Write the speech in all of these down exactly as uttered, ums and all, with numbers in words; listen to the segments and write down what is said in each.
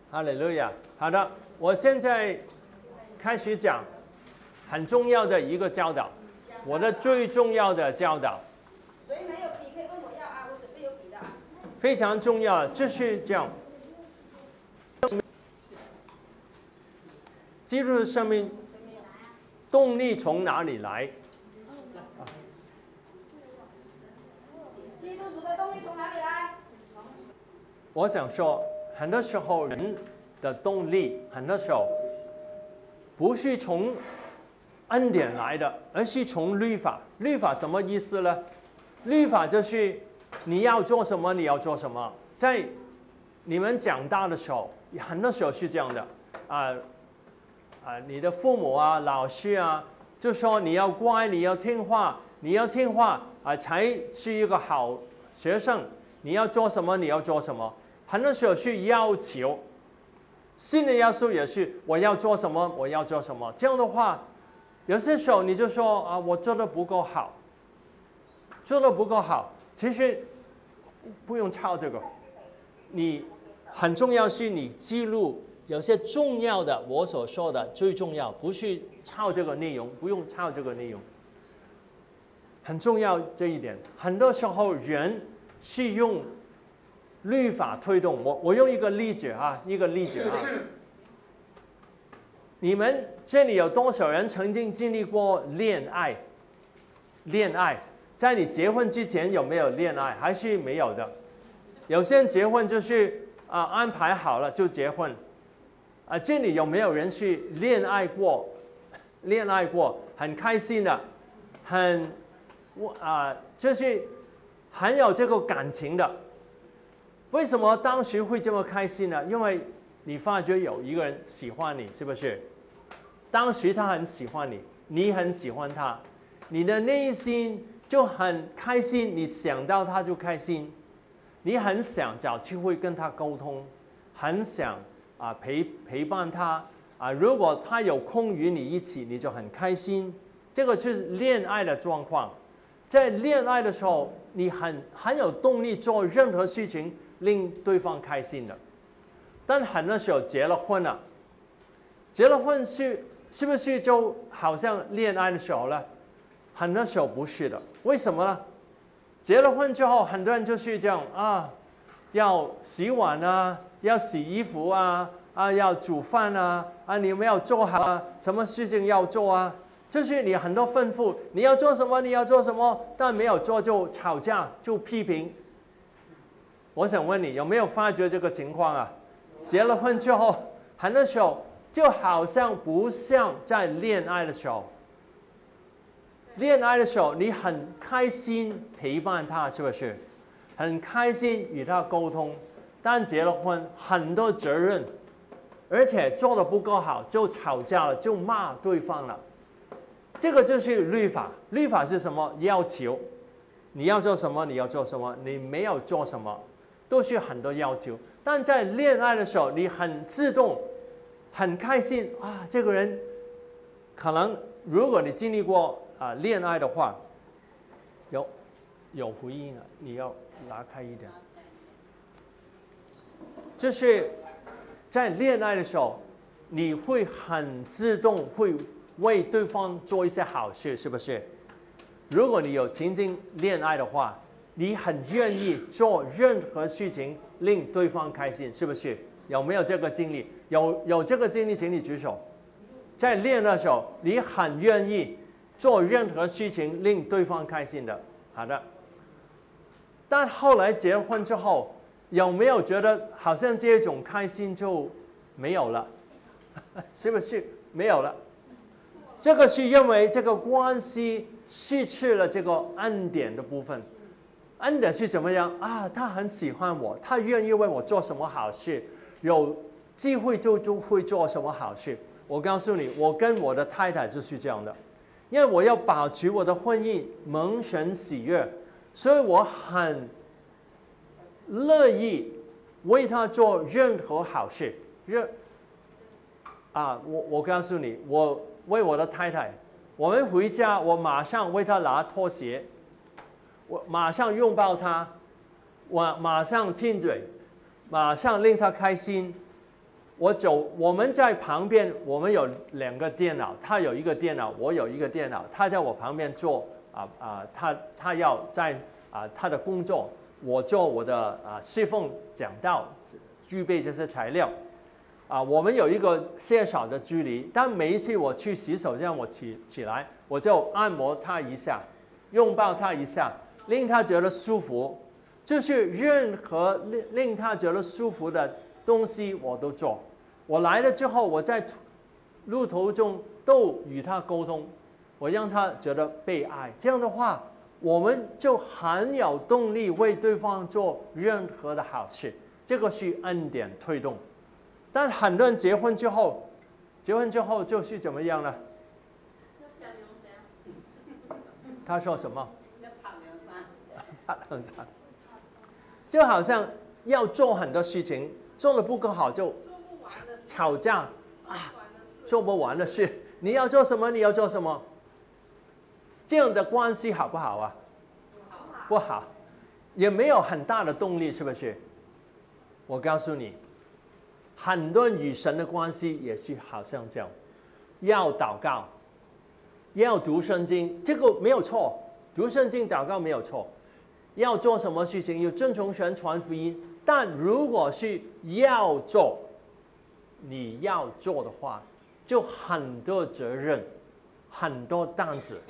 哈利路亚。好的，我现在开始讲很重要的一个教导，我的最重要的教导。 谁没有笔可以问我要啊，我准备有笔的。 非常重要，就是这样。基督的生命动力从哪里来？ 基督徒的动力从哪里来？ 我想说，很多时候人的动力，很多时候不是从恩典来的，而是从律法。律法什么意思呢？律法就是你要做什么，你要做什么。在你们长大的时候，很多时候是这样的啊。啊，你的父母啊、老师啊，就说你要乖，你要听话，你要听话啊，才是一个好学生。你要做什么，你要做什么。很多时候是要求，新的要素也是我要做什么，我要做什么。这样的话，有些时候你就说啊，我做的不够好，做的不够好。其实不用抄这个，你很重要是你记录。有些重要的，我所说的最重要，不是抄这个内容，不用抄这个内容。很重要这一点，很多时候人是用律法推动。我我用一个例子啊，一个例子啊。你们这里有多少人曾经经历过恋爱？恋爱，在你结婚之前有没有恋爱？还是没有的？有些人结婚就是啊、呃、安排好了就结婚。啊，这里有没有人是恋爱过？恋爱过，很开心的，很，啊、呃，就是很有这个感情的。为什么当时会这么开心呢？因为你发觉有一个人喜欢你，是不是？当时他很喜欢你，你很喜欢他，你的内心就很开心，你想到他就开心，你很想找机会跟他沟通，很想。啊，陪陪伴他啊！如果他有空与你一起，你就很开心。这个是恋爱的状况。在恋爱的时候，你很很有动力做任何事情令对方开心的。但很多时候结了婚了，结了婚是是不是就好像恋爱的时候呢？很多时候不是的。为什么呢？结了婚之后，很多人就是这样啊，要洗碗啊。要洗衣服啊，啊，要煮饭啊，啊，你们要做好啊，什么事情要做啊？就是你很多吩咐，你要做什么，你要做什么，但没有做就吵架，就批评。我想问你，有没有发觉这个情况啊？结了婚之后，很多时候就好像不像在恋爱的时候。恋爱的时候，你很开心陪伴他，是不是？很开心与他沟通。但结了婚，很多责任，而且做得不够好，就吵架了，就骂对方了。这个就是律法。律法是什么？要求你要做什么，你要做什么，你没有做什么，都是很多要求。但在恋爱的时候，你很自动，很开心啊！这个人，可能如果你经历过啊、呃、恋爱的话，有有回音啊，你要拿开一点。就是在恋爱的时候，你会很自动会为对方做一些好事，是不是？如果你有曾经恋爱的话，你很愿意做任何事情令对方开心，是不是？有没有这个经历？有有这个经历，请你举手。在恋爱的时候，你很愿意做任何事情令对方开心的。好的。但后来结婚之后，有没有觉得好像这种开心就没有了？是不是没有了？这个是因为这个关系失去了这个恩典的部分。恩典是怎么样啊？他很喜欢我，他愿意为我做什么好事，有机会就就会做什么好事。我告诉你，我跟我的太太就是这样的，因为我要保持我的婚姻蒙神喜悦，所以我很乐意为他做任何好事。任啊，我我告诉你，我为我的太太，我们回家，我马上为她拿拖鞋，我马上拥抱她，我马上亲嘴，马上令她开心。 我走，我们在旁边，我们有两个电脑，他有一个电脑，我有一个电脑，他在我旁边做啊啊，他他要在啊他的工作，我做我的啊侍奉讲道，预备这些材料。啊，我们有一个些少的距离，但每一次我去洗手，这样我起起来，我就按摩他一下，拥抱他一下，令他觉得舒服。就是任何令令他觉得舒服的东西我都做。我来了之后，我在路途中都与他沟通，我让他觉得被爱。这样的话，我们就很有动力为对方做任何的好事。这个是恩典推动。但很多人结婚之后，结婚之后就是怎么样呢？他说什么？爬梁山。就好像要做很多事情，做得不够好就吵架啊，做不完的事。你要做什么？你要做什么？这样的关系好不好啊？不好，也没有很大的动力，是不是？我告诉你。很多与神的关系也是好像这样，要祷告，要读圣经，这个没有错，读圣经、祷告没有错。要做什么事情，要遵从神传福音，但如果是要做，你要做的话，就很多责任，很多担子。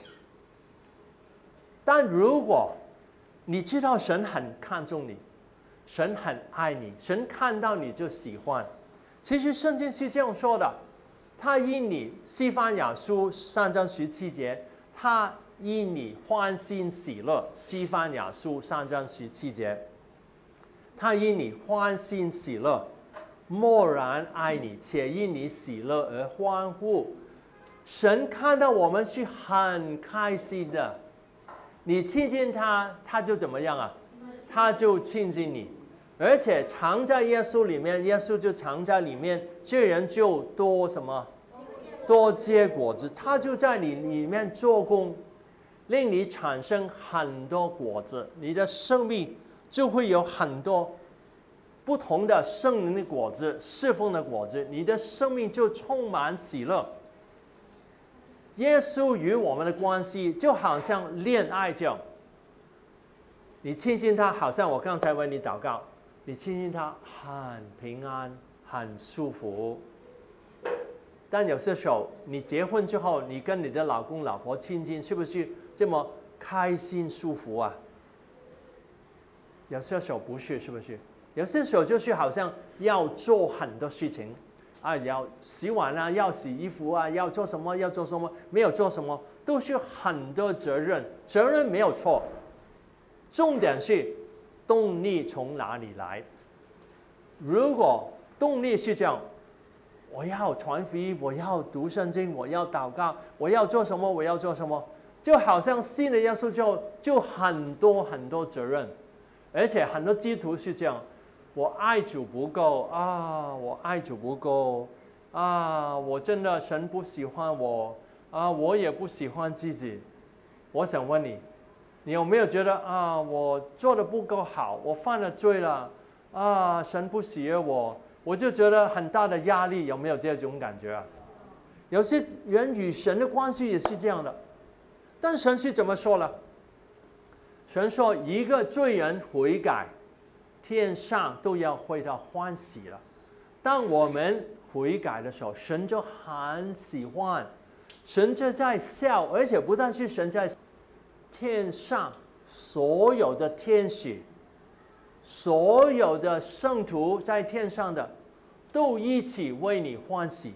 但如果你知道神很看重你，神很爱你，神看到你就喜欢。其实圣经是这样说的，他因你西番雅书三章十七节，他因你欢欣喜乐，西番雅书三章十七节，他因你欢欣喜乐，默然爱你，且因你喜乐而欢呼。神看到我们是很开心的，你亲近他，他就怎么样啊？他就亲近你。而且藏在耶稣里面，耶稣就藏在里面，这人就多什么？多结果子。他就在你里面做工，令你产生很多果子，你的生命就会有很多不同的圣灵的果子、侍奉的果子，你的生命就充满喜乐。耶稣与我们的关系就好像恋爱这样，你亲近他，好像我刚才为你祷告。你亲近他很平安，很舒服。但有些时候，你结婚之后，你跟你的老公、老婆亲近，是不是这么开心、舒服啊？有些时候不是，是不是？有些时候就是好像要做很多事情，啊，要洗碗啊，要洗衣服啊，要做什么，要做什么，没有做什么，都是很多责任。责任没有错，重点是。动力从哪里来？如果动力是这样，我要传福音，我要读圣经，我要祷告，我要做什么，我要做什么，就好像信了耶稣就就很多很多责任，而且很多基督徒是这样，我爱主不够啊，我爱主不够啊，我真的神不喜欢我啊，我也不喜欢自己。我想问你。你有没有觉得啊，我做的不够好，我犯了罪了，啊，神不喜悦我，我就觉得很大的压力，有没有这种感觉啊？有些人与神的关系也是这样的，但神是怎么说呢？神说，一个罪人悔改，天上都要为他欢喜了。当我们悔改的时候，神就很喜欢，神就在笑，而且不但是神在。天上所有的天使，所有的圣徒在天上的，都一起为你欢喜。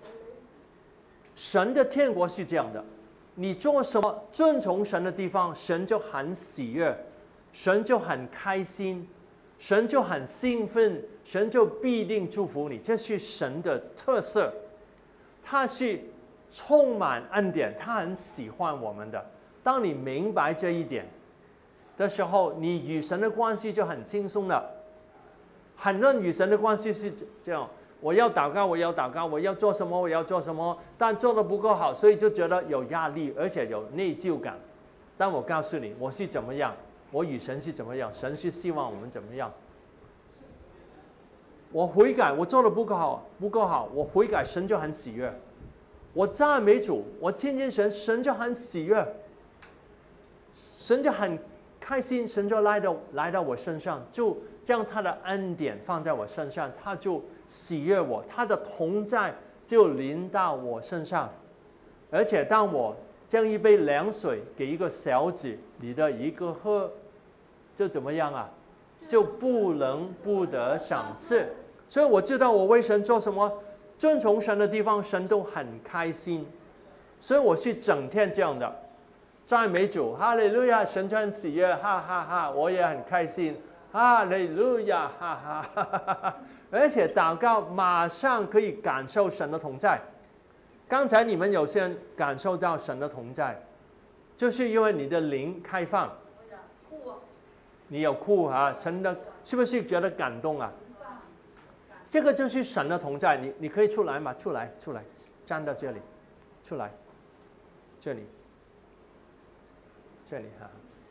神的天国是这样的，你做什么遵从神的地方，神就很喜悦，神就很开心，神就很兴奋，神就必定祝福你。这是神的特色，他是充满恩典，他很喜欢我们的。当你明白这一点的时候，你与神的关系就很轻松了。很多人与神的关系是这样：我要祷告，我要祷告，我要做什么，我要做什么，但做得不够好，所以就觉得有压力，而且有内疚感。但我告诉你，我是怎么样，我与神是怎么样，神是希望我们怎么样。 我悔改，我做的不够好，不够好，我悔改，神就很喜悦。我赞美主，我听见神，神就很喜悦，神就很开心，神就来到来到我身上，就将他的恩典放在我身上，他就喜悦我，他的同在就临到我身上。而且当我将一杯凉水给一个小子，你的一个喝，就怎么样啊？就不能不得赏赐。所以我知道我为神做什么，遵从神的地方，神都很开心。所以我是整天这样的，赞美主，哈利路亚，神就很喜悦，哈哈哈，我也很开心，哈利路亚，哈哈哈哈哈。而且祷告马上可以感受神的同在。刚才你们有些人感受到神的同在，就是因为你的灵开放。你有哭啊？神的是不是觉得感动啊？这个就是神的同在。你你可以出来嘛？出来，出来，站到这里，出来，这里，这里哈。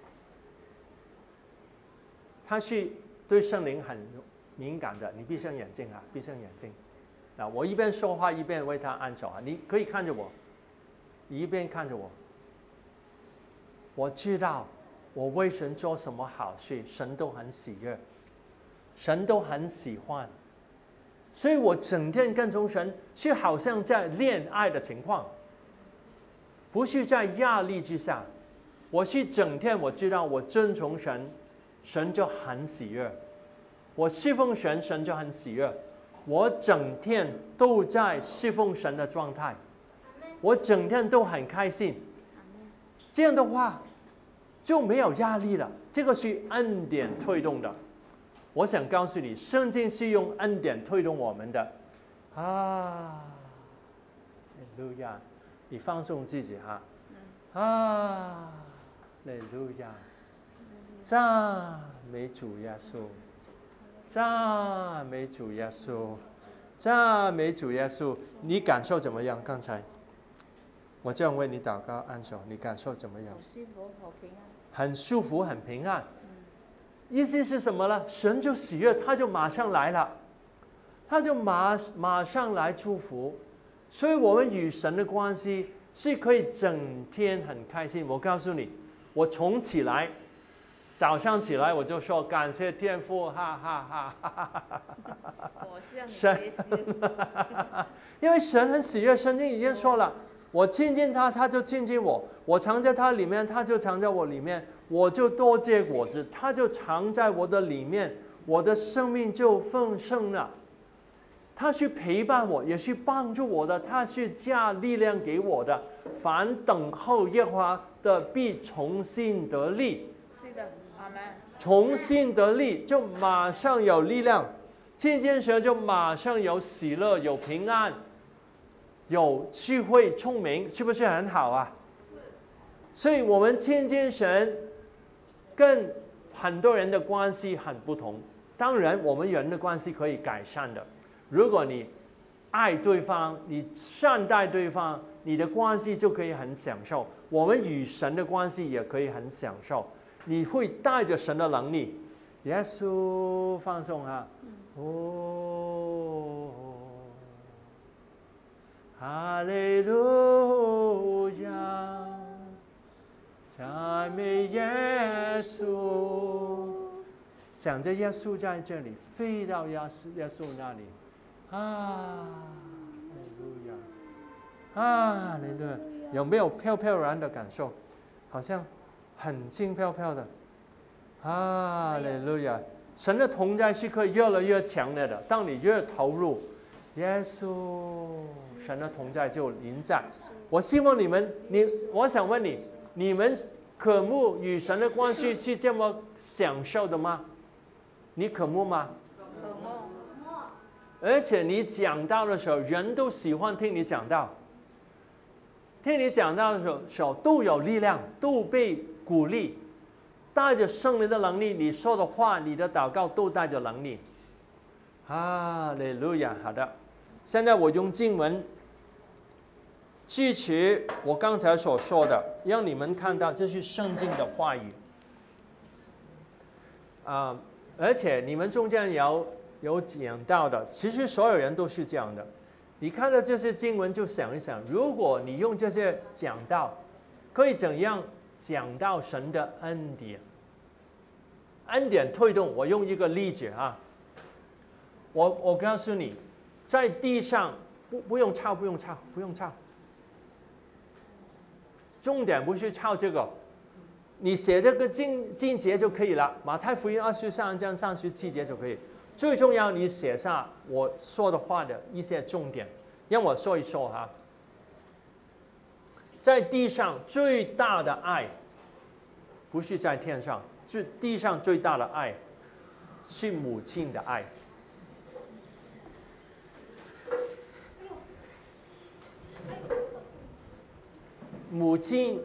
他是对圣灵很敏感的。你闭上眼睛啊，闭上眼睛。啊，我一边说话一边为他按手啊。你可以看着我，你一边看着我。我知道。我为神做什么好事，神都很喜悦，神都很喜欢，所以我整天跟从神，是好像在恋爱的情况，不是在压力之下。我是整天我知道我遵从神，神就很喜悦；我侍奉神，神就很喜悦。我整天都在侍奉神的状态，我整天都很开心。这样的话。就没有压力了，这个是恩典推动的。我想告诉你，圣经是用恩典推动我们的。啊，哈利路亚！你放松自己哈。啊，哈利路亚！赞美主耶稣，赞美主耶稣，赞美主耶稣。你感受怎么样？刚才我这样为你祷告按手，你感受怎么样？ 好舒服，好平安。 很舒服，很平安。意思是什么呢？神就喜悦，他就马上来了，他就马马上来祝福。所以我们与神的关系是可以整天很开心。我告诉你，我从起来，早上起来我就说感谢天父，哈哈哈哈哈哈。 我是很开心， 因为神很喜悦，圣经已经说了。我亲近他，他就亲近我；我藏在他里面，他就藏在我里面。我就多结果子，他就藏在我的里面，我的生命就丰盛了。他是陪伴我，也是帮助我的，他是加力量给我的。凡等候耶和华的，必重新得力。 是的，阿门。 重新得力，就马上有力量；亲近神，就马上有喜乐，有平安。有智慧、聪明，是不是很好啊？所以，我们亲近神，跟很多人的关系很不同。当然，我们人的关系可以改善的。如果你爱对方，你善待对方，你的关系就可以很享受。我们与神的关系也可以很享受。你会带着神的能力，耶稣放松啊，哦。哈利路亚，赞美耶稣。想着耶稣在这里，飞到耶稣耶稣那里，啊，哈利路亚，啊，哈利路亚，有没有飘飘然的感受？好像很轻飘飘的，啊，哈利路亚！神的同在是可以越来越强烈的，当你越投入，耶稣。神的同在就临在。我希望你们，你，我想问你，你们渴慕与神的关系是这么享受的吗？你渴慕吗？ 渴慕。 而且你讲道的时候，人都喜欢听你讲道。听你讲道的时候，手都有力量，都被鼓励，带着圣灵的能力，你说的话，你的祷告都带着能力。哈利路亚！好的，现在我用经文支持我刚才所说的，让你们看到这是圣经的话语。啊、呃，而且你们中间有有讲到的，其实所有人都是这样的。你看到这些经文就想一想，如果你用这些讲道，可以怎样讲到神的恩典？恩典推动，我用一个例子啊，我我告诉你，在地上不不用抄，不用抄，不用抄。重点不是抄这个，你写这个经经节就可以了。马太福音二十三章三十七节就可以。最重要，你写下我说的话的一些重点，让我说一说哈。在地上最大的爱，不是在天上，是地上最大的爱，是母亲的爱。母亲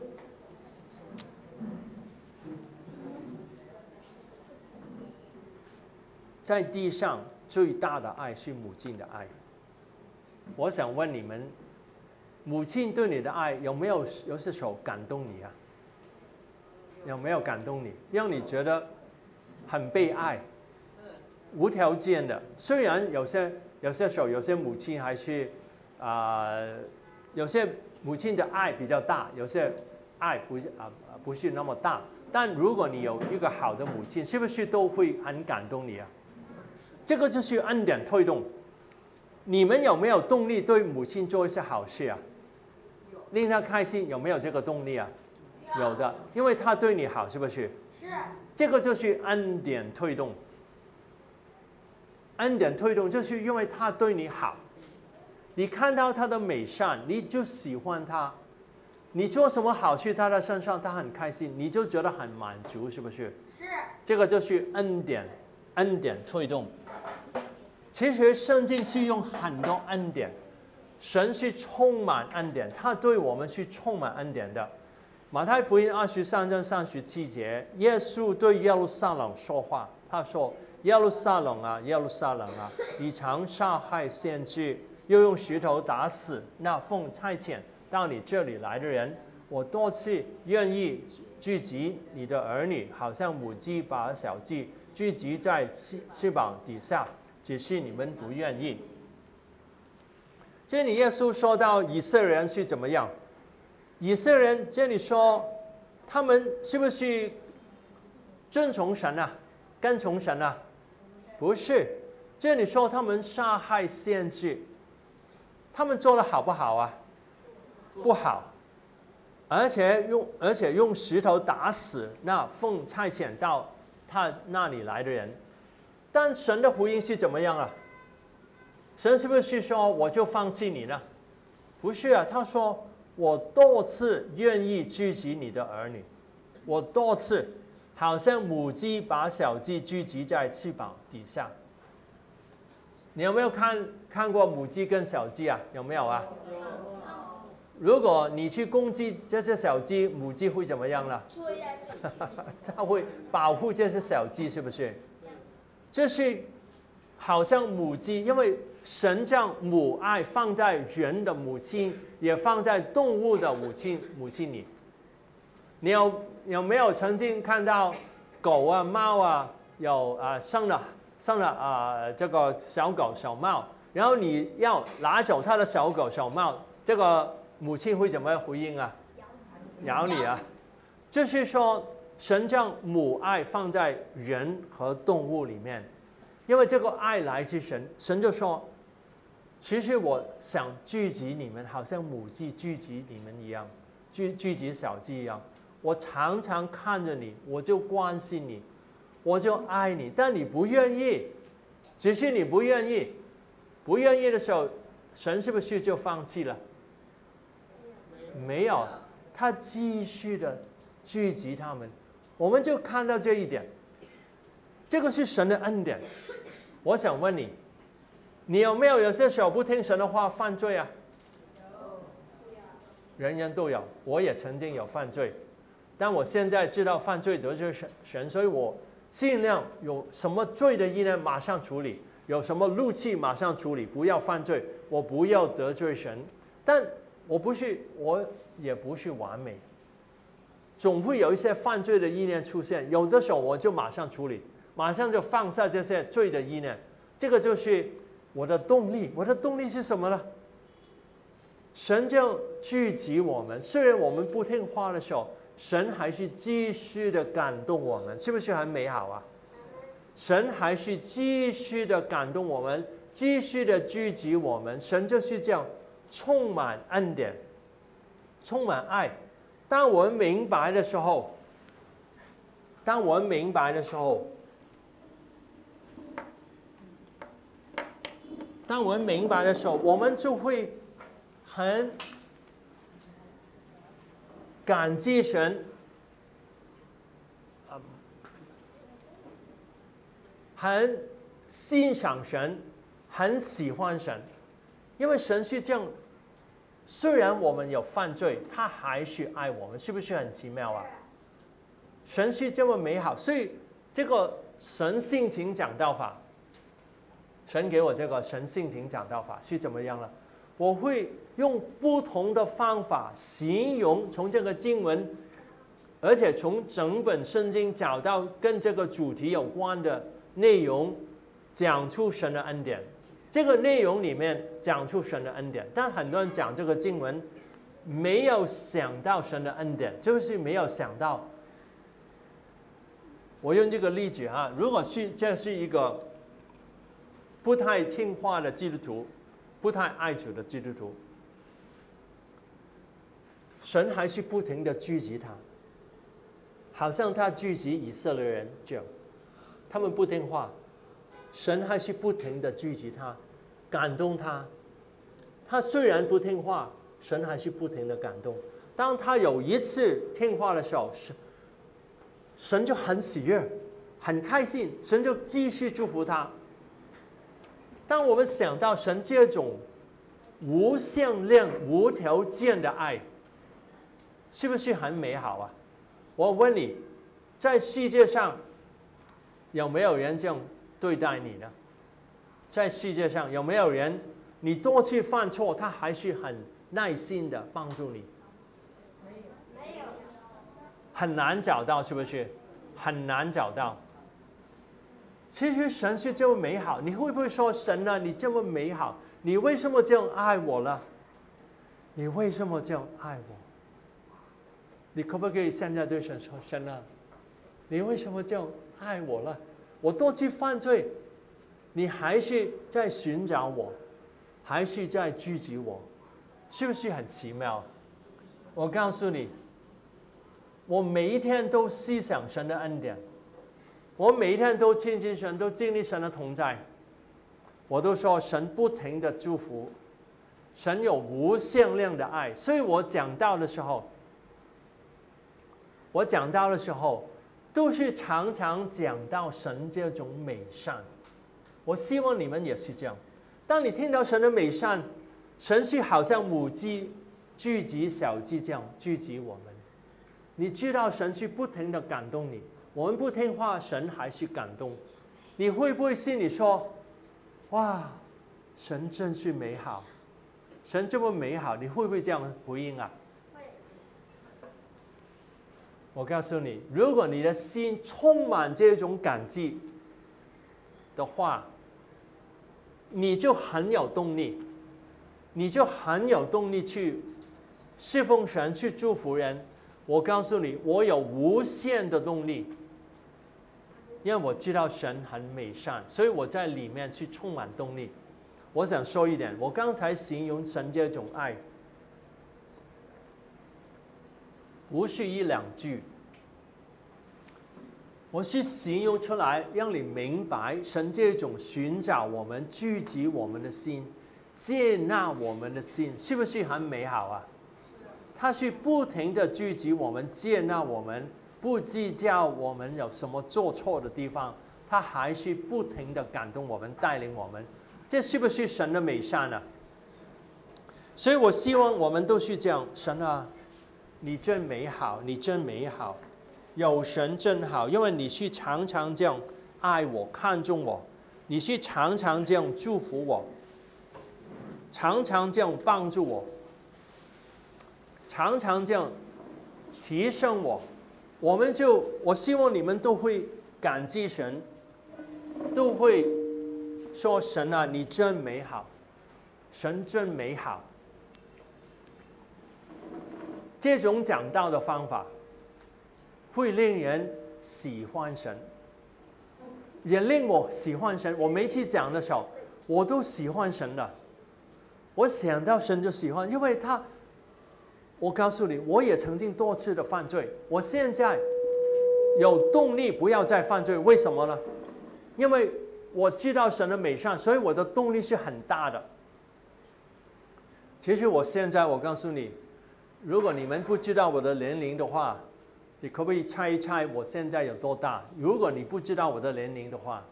在地上最大的爱是母亲的爱。我想问你们，母亲对你的爱有没有有些时候感动你啊？有没有感动你，让你觉得很被爱，无条件的？虽然有些有些时候有些母亲还是啊、呃，有些母亲的爱比较大，有些爱不是啊、呃、不是那么大。但如果你有一个好的母亲，是不是都会很感动你啊？这个就是恩典推动。你们有没有动力对母亲做一些好事啊？令她开心，有没有这个动力啊？有的，因为她对你好，是不是？ 是。 这个就是恩典推动。恩典推动就是因为她对你好，你看到她的美善，你就喜欢她。你做什么好事，她的身上她很开心，你就觉得很满足，是不是？ 是。 这个就是恩典，恩典推动。其实圣经是用很多恩典，神是充满恩典，他对我们是充满恩典的。马太福音二十三章三十七节，耶稣对耶路撒冷说话，他说：“耶路撒冷啊，耶路撒冷啊，你常杀害先知，又用石头打死那奉差遣到你这里来的人。我多次愿意聚集你的儿女，好像母鸡把小鸡聚集在翅翅膀底下。”只是你们不愿意。这里耶稣说到以色列人是怎么样？以色列人这里说，他们是不是遵从神啊，跟从神啊？不是，这里说他们杀害先知，他们做的好不好啊？不好，而且用而且用石头打死那奉差遣到他那里来的人。但神的回应是怎么样啊？神是不是说我就放弃你呢？不是啊，他说我多次愿意聚集你的儿女，我多次好像母鸡把小鸡聚集在翅膀底下。你有没有看看过母鸡跟小鸡啊？有没有啊？如果你去攻击这些小鸡，母鸡会怎么样呢？它会保护这些小鸡，是不是？这是好像母鸡，因为神将母爱放在人的母亲，也放在动物的母亲母亲里。你有有没有曾经看到狗啊、猫啊有啊生了生了啊这个小狗小猫，然后你要拿走它的小狗小猫，这个母亲会怎么回应啊？咬你啊！就是说。神将母爱放在人和动物里面，因为这个爱来自神，神就说：“其实我想聚集你们，好像母鸡聚集你们一样，聚聚集小鸡一样。我常常看着你，我就关心你，我就爱你，但你不愿意，只是你不愿意，不愿意的时候，神是不是就放弃了？没有，他继续的聚集他们。”我们就看到这一点，这个是神的恩典。我想问你，你有没有有些时候不听神的话犯罪啊？人人都有，我也曾经有犯罪，但我现在知道犯罪得罪神，所以我尽量有什么罪的意念马上处理，有什么怒气马上处理，不要犯罪，我不要得罪神。但我不是，我也不是完美。总会有一些犯罪的意念出现，有的时候我就马上处理，马上就放下这些罪的意念。 这个就是我的动力。我的动力是什么呢？神就聚集我们，虽然我们不听话的时候，神还是继续的感动我们，是不是很美好啊？神还是继续的感动我们，继续的聚集我们。神就是这样，充满恩典，充满爱。当我们明白的时候，当我们明白的时候，当我们明白的时候，我们就会很感激神，嗯，很欣赏神，很喜欢神，因为神是这样。虽然我们有犯罪，他还是爱我们，是不是很奇妙啊？神是这么美好，所以这个神性情讲道法，神给我这个神性情讲道法是怎么样呢？我会用不同的方法形容从这个经文，而且从整本圣经找到跟这个主题有关的内容，讲出神的恩典。这个内容里面讲出神的恩典，但很多人讲这个经文，没有想到神的恩典，就是没有想到。我用这个例子啊，如果是这是一个不太听话的基督徒，不太爱主的基督徒，神还是不停的聚集他，好像他聚集以色列人这样，他们不听话。神还是不停的聚集他，感动他。他虽然不听话，神还是不停的感动。当他有一次听话的时候，神神就很喜悦，很开心，神就继续祝福他。当我们想到神这种无限量、无条件的爱，是不是很美好啊？我问你，在世界上有没有人这样对待你呢？在世界上有没有人，你多次犯错，他还是很耐心的帮助你？ 没有，没有， 很难找到，是不是？很难找到。其实神是这么美好，你会不会说神啊，你这么美好，你为什么这样爱我呢？你为什么这样爱我？你可不可以现在对神说，神啊，你为什么这样爱我呢？我多次犯罪，你还是在寻找我，还是在聚集我，是不是很奇妙？我告诉你，我每一天都思想神的恩典，我每一天都亲近神，都经历神的同在，我都说神不停的祝福，神有无限量的爱。所以我讲道的时候，我讲道的时候。都是常常讲到神这种美善，我希望你们也是这样。当你听到神的美善，神是好像母鸡聚集小鸡这样聚集我们，你知道神是不停的感动你。我们不听话，神还是感动。你会不会心里说，哇，神真是美好，神这么美好，你会不会这样回应啊？我告诉你，如果你的心充满这种感激的话，你就很有动力，你就很有动力去侍奉神，去祝福人。我告诉你，我有无限的动力，因为我知道神很美善，所以我在里面去充满动力。我想说一点，我刚才形容神这种爱，不是一两句，我是形容出来，让你明白神这种寻找我们、聚集我们的心、接纳我们的心，是不是很美好啊？他是不停的聚集我们、接纳我们，不计较我们有什么做错的地方，他还是不停的感动我们、带领我们，这是不是神的美善呢？所以我希望我们都是这样，神啊，你真美好，你真美好，有神真好，因为你是常常这样爱我、看重我，你是常常这样祝福我，常常这样帮助我，常常这样提升我。我们就，我希望你们都会感激神，都会说神啊，你真美好，神真美好。这种讲道的方法会令人喜欢神，也令我喜欢神。我每次讲的时候，我都喜欢神的。我想到神就喜欢，因为他，我告诉你，我也曾经多次的犯罪，我现在有动力不要再犯罪，为什么呢？因为我知道神的美善，所以我的动力是很大的。其实我现在，我告诉你，如果你们不知道我的年龄的话，你可不可以猜一猜我现在有多大？如果你不知道我的年龄的话，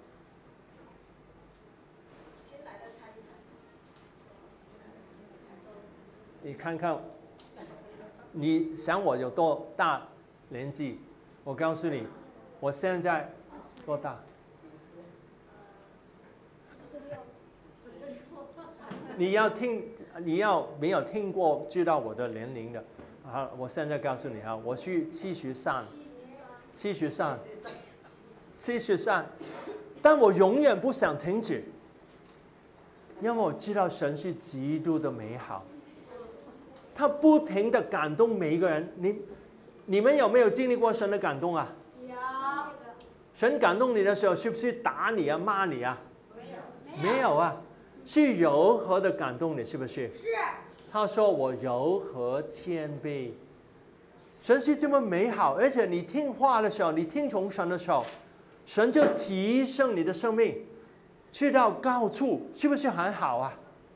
你看看，你想我有多大年纪？我告诉你，我现在多大？你要听，你要没有听过知道我的年龄的啊？我现在告诉你啊，我是七十三，七十三，七十三，但我永远不想停止，因为我知道神是极度的美好，他不停的感动每一个人。你你们有没有经历过神的感动啊？ 有。 神感动你的时候，是不是打你啊、骂你啊？ 没有。 没有啊。是柔和的感动你，是不是？ 是。 他说我柔和谦卑，神是这么美好，而且你听话的时候，你听从神的时候，神就提升你的生命，去到高处，是不是很好啊？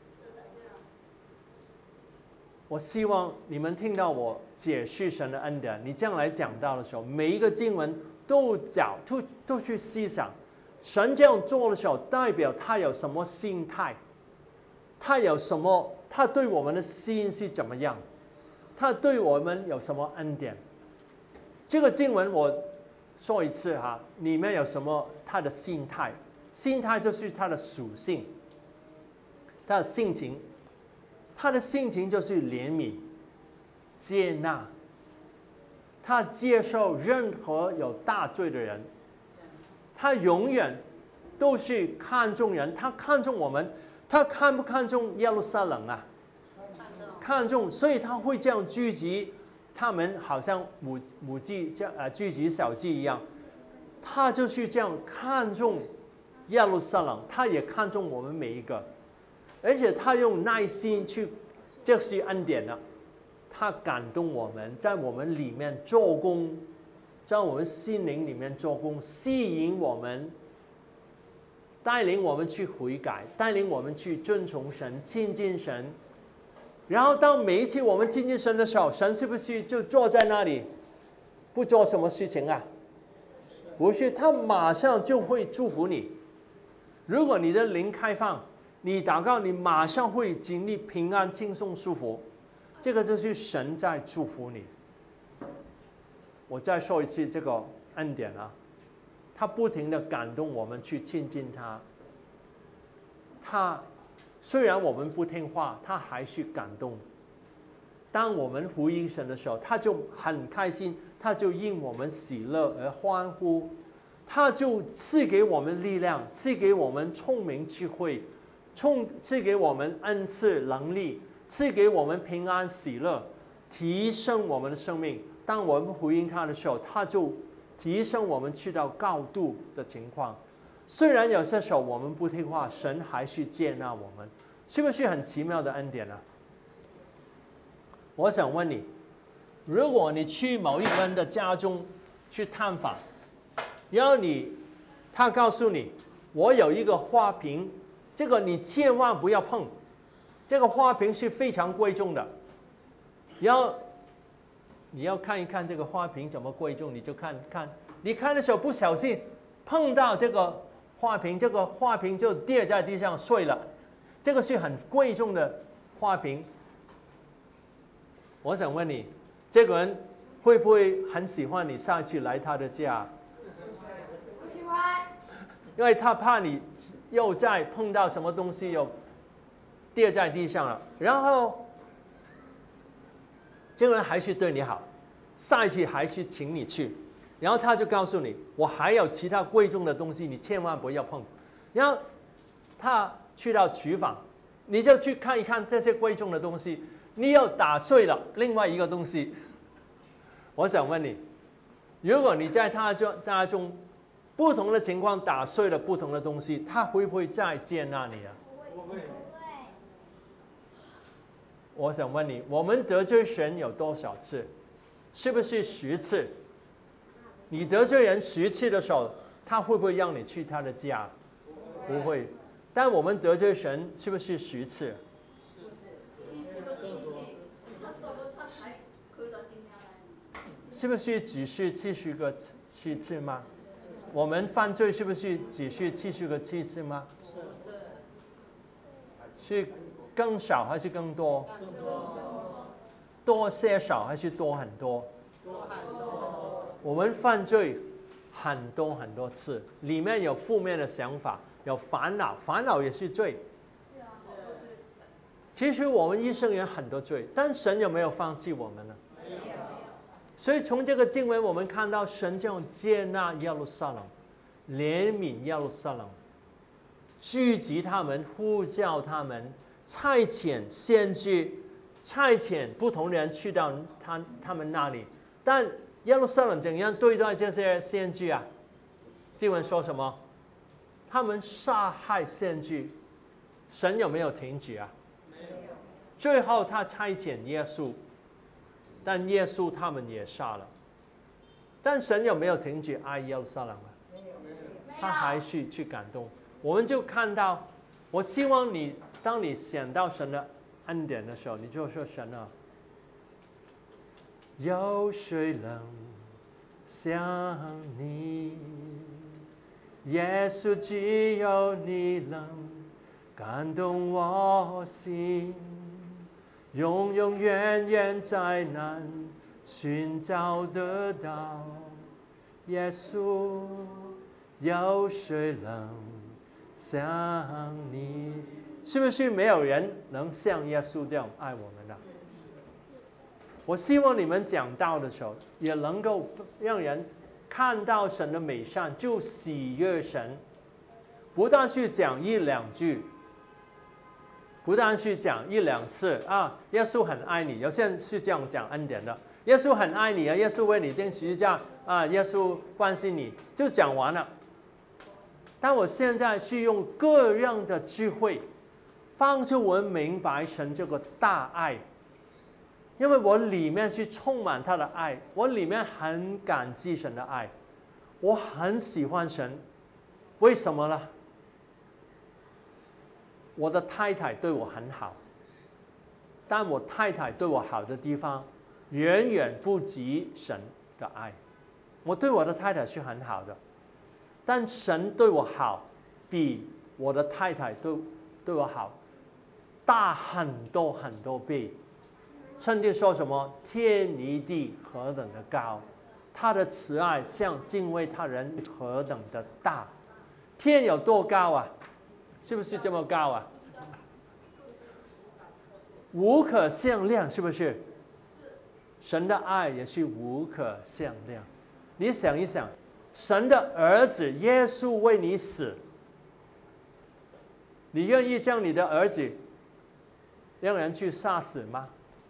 我希望你们听到我解释神的恩典，你将来讲到的时候，每一个经文都讲，都都去思想，神这样做的时候，代表他有什么心态。他有什么？他对我们的心是怎么样？他对我们有什么恩典？这个经文我说一次哈，里面有什么？他的心态，心态就是他的属性，他的性情，他的性情就是怜悯、接纳，他接受任何有大罪的人，他永远都是看重人，他看重我们。他看不看重耶路撒冷啊？看重，所以他会这样聚集他们，好像母母鸡这样呃聚集小鸡一样。他就是这样看重耶路撒冷，他也看重我们每一个，而且他用耐心去，这是恩典了。他感动我们，在我们里面做工，在我们心灵里面做工，吸引我们。带领我们去悔改，带领我们去遵从神、亲近神。然后当每一次我们亲近神的时候，神是不是就坐在那里，不做什么事情啊？不是，他马上就会祝福你。如果你的灵开放，你祷告，你马上会经历平安、轻松、舒服。这个就是神在祝福你。我再说一次这个恩典啊。他不停地感动我们去亲近他。他虽然我们不听话，他还是感动。当我们回应神的时候，他就很开心，他就因我们喜乐而欢呼，他就赐给我们力量，赐给我们聪明智慧，赐给我们恩赐能力，赐给我们平安喜乐，提升我们的生命。当我们回应他的时候，他就提升我们去到高度的情况。虽然有些时候我们不听话，神还是接纳我们，是不是很奇妙的恩典呢？我想问你，如果你去某一个人的家中去探访，然后你他告诉你，我有一个花瓶，这个你千万不要碰，这个花瓶是非常贵重的，然后你要看一看这个花瓶怎么贵重，你就看看，你看的时候不小心碰到这个花瓶，这个花瓶就跌在地上碎了，这个是很贵重的花瓶。我想问你，这个人会不会很喜欢你下次来他的家？ 不喜欢， 因为他怕你又再碰到什么东西又跌在地上了，然后这个人还是对你好，下一次还是请你去，然后他就告诉你，我还有其他贵重的东西，你千万不要碰。然后他去到厨房，你就去看一看这些贵重的东西，你又打碎了另外一个东西。我想问你，如果你在他中当中不同的情况打碎了不同的东西，他会不会再接纳你啊？ 不会。 我想问你，我们得罪神有多少次？是不是十次？你得罪人十次的时候，他会不会让你去他的家？不会。但我们得罪神是不是十次？是不是只是七十个七次吗？我们犯罪是不是只是七十个七次吗？是更少还是更多？多些少还是多很多？我们犯罪很多很多次，里面有负面的想法，有烦恼，烦恼也是罪。其实我们一生有很多罪，但神有没有放弃我们呢？没有。所以从这个经文我们看到，神这样接纳耶路撒冷，怜悯耶路撒冷，聚集他们，呼叫他们，差遣先知，差遣不同人去到他他们那里。但耶路撒冷怎样对待这些先知啊？经文说什么？他们杀害先知，神有没有停止啊？没有。最后他差遣耶稣，但耶稣他们也杀了。但神有没有停止爱耶路撒冷啊？没有。他还是去感动。我们就看到，我希望你当你想到神的恩典的时候，你就说神啊，有谁能像你？耶稣，只有你能感动我心，永永远远再难寻找得到。耶稣，有谁能像你？是不是没有人能像耶稣这样爱我们的？我希望你们讲道的时候，也能够让人看到神的美善，就喜悦神。不但是讲一两句，不但是讲一两次啊，耶稣很爱你。有些人是这样讲恩典的，耶稣很爱你啊，耶稣为你钉十字架啊，耶稣关心你，就讲完了。但我现在是用各样的智慧，帮助我们明白神这个大爱。因为我里面是充满他的爱，我里面很感激神的爱，我很喜欢神。为什么呢？我的太太对我很好，但我太太对我好的地方远远不及神的爱。我对我的太太是很好的，但神对我好比我的太太对对我好大很多很多倍。圣经说什么？天离地何等的高，他的慈爱像敬畏他人何等的大。天有多高啊？是不是这么高啊？无可限量，是不是？神的爱也是无可限量。你想一想，神的儿子耶稣为你死，你愿意将你的儿子让人去杀死吗？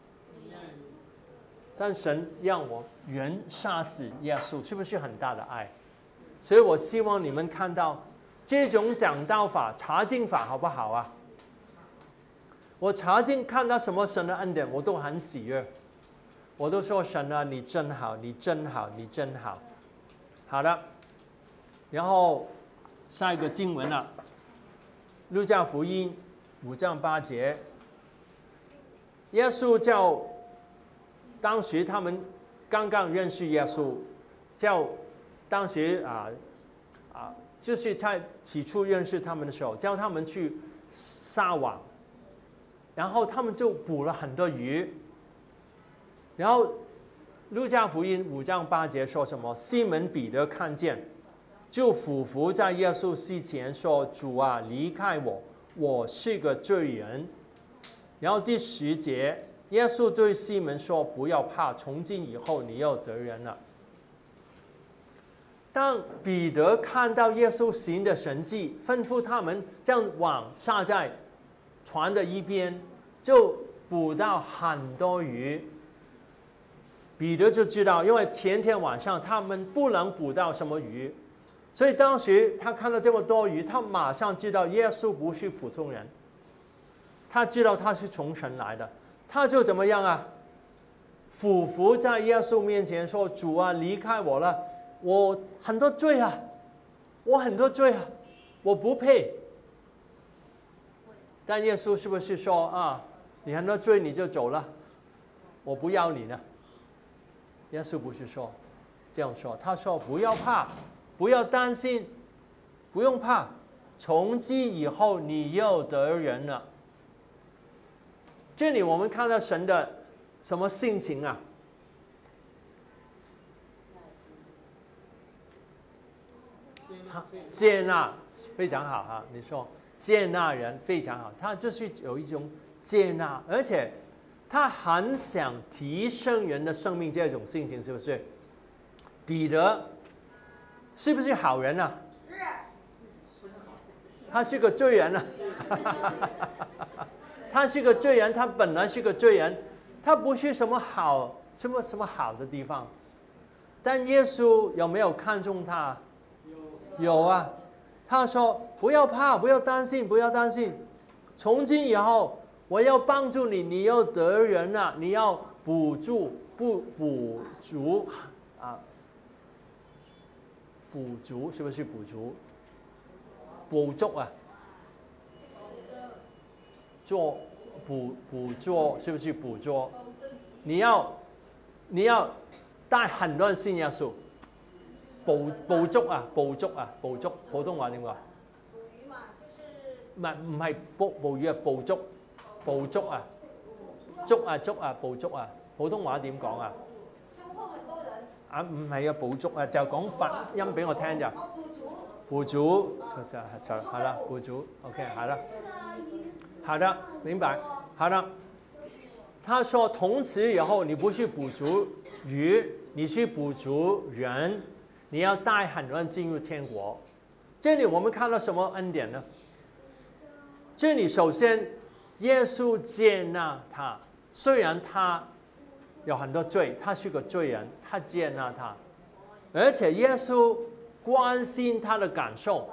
但神让我人杀死耶稣，是不是很大的爱？所以我希望你们看到这种讲道法、查经法好不好啊？我查经看到什么神的恩典，我都很喜悦，我都说神啊，你真好，你真好，你真好。好的，然后下一个经文了，路加福音五章八节，耶稣叫。当时他们刚刚认识耶稣，叫当时啊啊，就是在起初认识他们的时候，叫他们去撒网，然后他们就捕了很多鱼。然后路加福音五章八节说什么？西门彼得看见，就俯伏在耶稣膝前说：“主啊，离开我，我是个罪人。”然后第十节。耶稣对西门说：“不要怕，从今以后你要得人了。” 当彼得看到耶稣行的神迹，吩咐他们将网撒在船的一边，就捕到很多鱼。彼得就知道，因为前天晚上他们不能捕到什么鱼，所以当时他看到这么多鱼，他马上知道耶稣不是普通人，他知道他是从神来的，他就怎么样啊？俯伏在耶稣面前说：“主啊，离开我了，我很多罪啊，我很多罪啊，我不配。”但耶稣是不是说啊，你很多罪你就走了，我不要你呢？耶稣不是说这样说，他说不要怕，不要担心，不用怕，从今以后你又得人了。这里我们看到神的什么性情啊？他接纳非常好哈，你说接纳人非常好，他就是有一种接纳，而且他很想提升人的生命，这种性情是不是？彼得是不是好人啊？ 是。 他是个罪人啊。他是个罪人，他本来是个罪人，他不是什么好什么什么好的地方。但耶稣有没有看重他？有，有啊。他说：“不要怕，不要担心，不要担心。从今以后，我要帮助你，你要得人了、啊，你要补助不补足啊？补足是不是补足？补足啊？”做捕捕捉是不是捕捉？你要你要帶很多人信耶穌，捕捕捉啊捕捉啊捕捉，普通話點講？ 捕魚嘛，就是唔係唔係捕捕魚啊捕捉捕捉啊捉啊捉啊捕捉啊，普通話點講啊？ 收穫很多人。 啊唔係啊捕捉啊，就講發音俾我聽咋。 哦，捕捉。 捕捉，就就係啦，捕捉 ，OK， 好了。好的，明白。好的，他說從此以後你不是捕捉魚，你是捕捉人，你要帶很多人進入天國。這裡我們看到什麼恩典呢？這裡首先耶穌接納他，雖然他有很多罪，他是個罪人，他接納他，而且耶穌關心他的感受。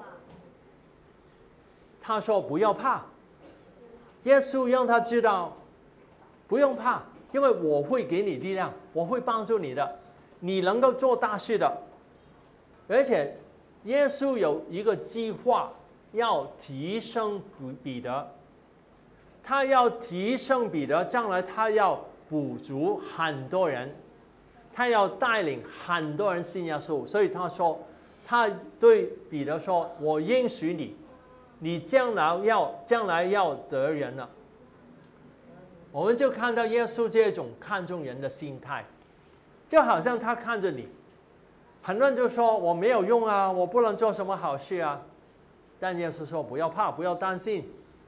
他說不要怕。耶穌讓他知道，不用怕，因為我會給你力量，我會幫助你的，你能夠做大事的。而且耶穌有一個計劃，要提升彼得，他要提升彼得，將來他要補足很多人，他要帶領很多人信耶穌。所以他說，他對彼得說：“我應許你。”你將來要將來要得人了，我們就看到耶穌這種看重人的心態，就好像他看着你，很多人就說我沒有用啊，我不能做什麼好事啊，但耶穌說不要怕，不要擔心，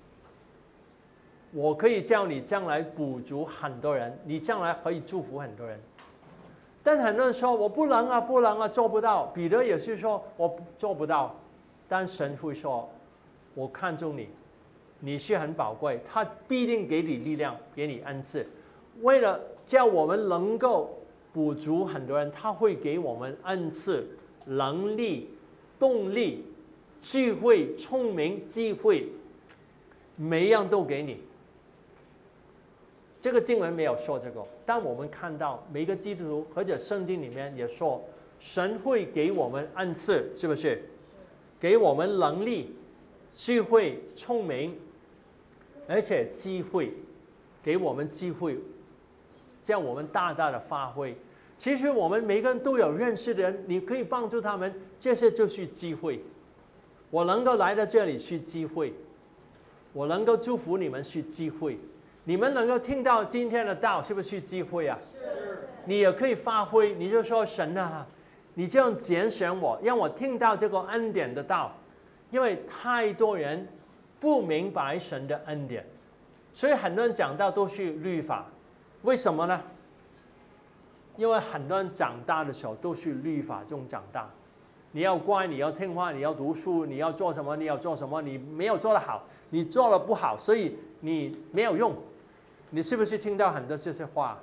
我可以叫你將來補足很多人，你將來可以祝福很多人。但很多人說我不能啊，不能啊，做不到。彼得也是說我做不到，但神會說。我看重你，你是很寶貴，他必定給你力量，給你恩賜。為了叫我們能夠補足很多人，他會給我們恩賜、能力、動力、智慧、聰明、機會，每樣都給你。這個經文沒有說這個，但我們看到每個基督徒或者聖經裡面也說，神會給我們恩賜，是不是？給我們能力。智慧、聰明，而且機會，給我們機會，叫我們大大的發揮。其實我們每個人都有認識的人，你可以幫助他們，這些就是機會。我能夠來到這裡是機會，我能夠祝福你們是機會，你們能夠聽到今天的道，是不是機會啊？是。你也可以發揮，你就說神啊，你這樣揀選我，讓我聽到這個恩典的道。因為太多人不明白神的恩典，所以很多人講到都是律法。為什麼呢？因為很多人長大的時候都是律法中長大， 你要乖，你要听话，你要读书，你要做什么，你要做什么，你没有做得好，你做得不好，所以你没有用。你是不是听到很多这些话？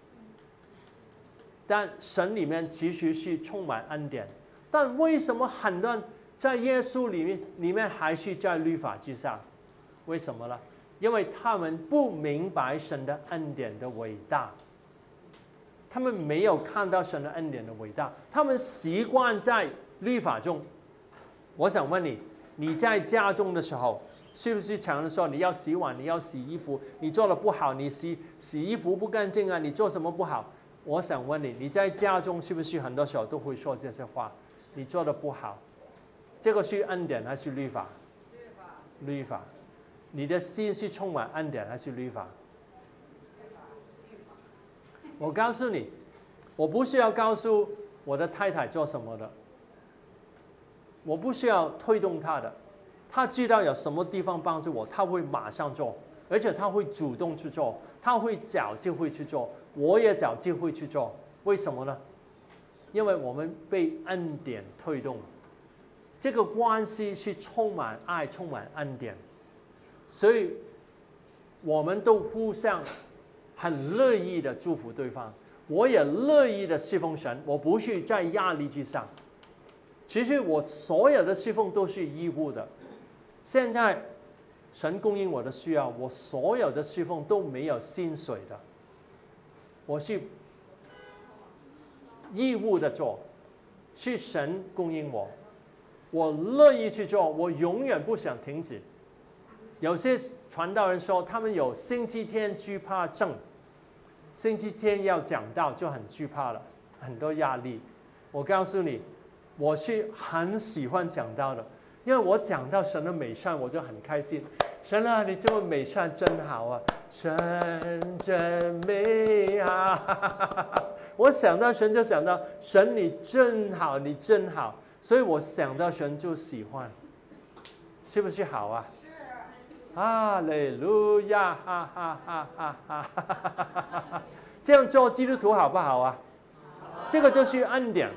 但神里面其实是充满恩典，但为什么很多人在耶稣里面里面还是在律法之上？为什么呢？因为他们不明白神的恩典的伟大，他们没有看到神的恩典的伟大，他们习惯在律法中。我想问你，你在家中的时候，是不是常常说你要洗碗，你要洗衣服，你做的不好，你洗洗衣服不干净啊，你做什么不好？我想问你，你在家中是不是很多时候都会说这些话？你做的不好，这个是恩典还是律法？律法。律法。你的心是充满恩典还是律法？我告诉你，我不需要告诉我的太太做什么的，我不需要推动她的，她知道有什么地方帮助我，她会马上做，而且她会主动去做，她会找机会去做，我也找机会去做。为什么呢？因为我们被恩典推动，这个关系是充满爱、充满恩典，所以我们都互相很乐意的祝福对方，我也乐意的侍奉神，我不是在压力之上。其实我所有的侍奉都是义务的。现在神供应我的需要，我所有的侍奉都没有薪水的，我是义务的做，是神供应我，我乐意去做，我永远不想停止。有些传道人说他们有星期天惧怕症，星期天要讲道就很惧怕了，很多压力。我告诉你，我是很喜欢讲道的，因为我讲到神的美善，我就很开心。神啊，你这么美善真好啊，神真美好。我想到神就想到神，你真好，你真好，所以我想到神就喜欢，是不是好啊？哈利路亚，哈哈哈哈哈哈！这样做基督徒好不好啊？这个就是恩典。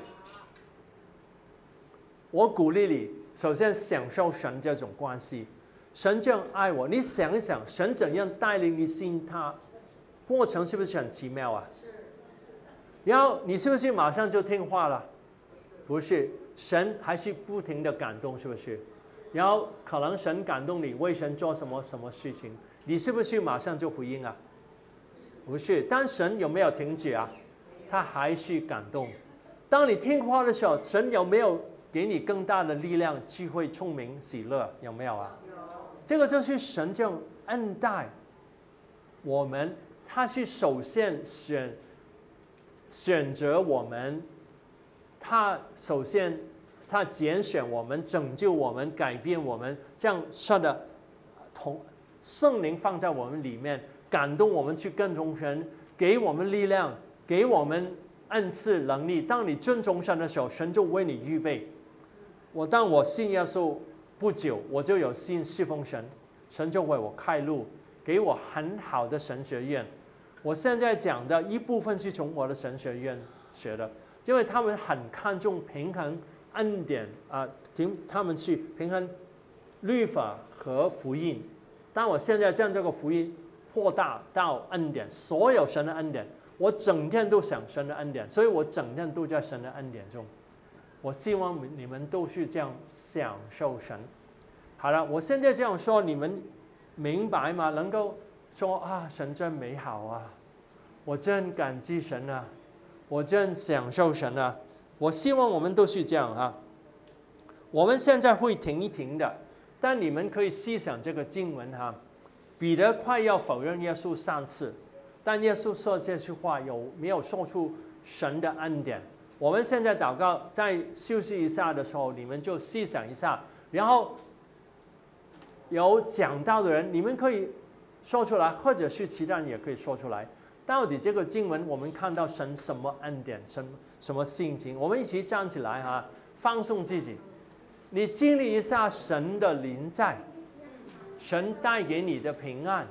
我鼓励你，首先享受神这种关系，神这样爱我，你想一想，神怎样带领你信他，过程是不是很奇妙啊？然后你是不是马上就听话了？不是，神还是不停的感动，是不是？然后可能神感动你，为神做什么什么事情，你是不是马上就回应啊？不是，但神有没有停止啊？他还是感动。当你听话的时候，神有没有给你更大的力量、智慧、聪明、喜乐？有没有啊？这个就是神这样恩待我们，他是首先选选择我们，他首先。他拣选我们，拯救我们，改变我们，这样是的，同圣灵放在我们里面，感动我们去跟从神，给我们力量，给我们恩赐能力。当你尊重神的时候，神就为你预备。我当我信耶稣不久，我就有心侍奉神，神就为我开路，给我很好的神学院。我现在讲的一部分是从我的神学院学的，因为他们很看重平衡。恩典啊，听他们去平衡律法和福音。当我现在将这个福音扩大到恩典，所有神的恩典，我整天都想神的恩典，所以我整天都在神的恩典中。我希望你们都是这样享受神。好了，我现在这样说，你们明白吗？能够说啊，神真美好啊，我真感激神啊，我真享受神啊。我希望我们都是这样啊。我们现在会停一停的，但你们可以细想这个经文哈。彼得快要否认耶稣三次，但耶稣说这句话有没有说出神的恩典？我们现在祷告，在休息一下的时候，你们就细想一下，然后有讲道的人，你们可以说出来，或者是其他人也可以说出来。到底这个经文我们看到神什么恩典，什什么性情？我们一起站起来哈，放松自己。你经历一下神的临在，神带给你的平安。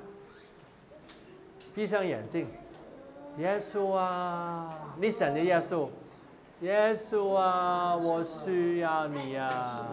闭上眼睛，耶稣啊，你想着耶稣， 耶稣啊，我需要你啊！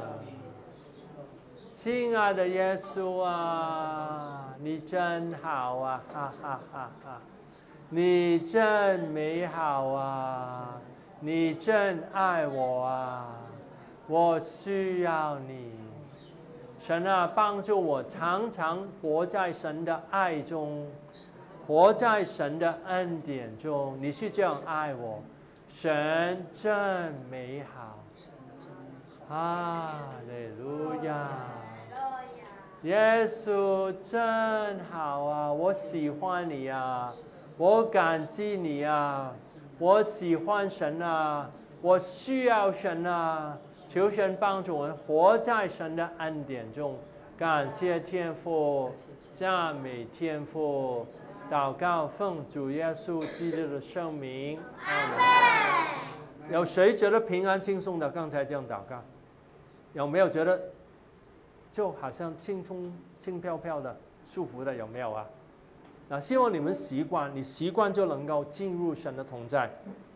亲爱的耶稣啊，你真好啊，哈哈哈哈！你真美好啊，你真爱我啊，我需要你。神啊，帮助我常常活在神的爱中，活在神的恩典中。你是这样爱我，神真美好。哈利路亚！耶稣真好啊，我喜欢你啊，我感激你啊，我喜欢神啊，我需要神啊。求神帮助我们活在神的恩典中，感谢天父，赞美天父，祷告奉主耶稣基督的圣名，阿门。有谁觉得平安轻松的？刚才这样祷告，有没有觉得就好像轻松轻飘飘的、舒服的？有没有啊？那希望你们习惯，你习惯就能够进入神的同在。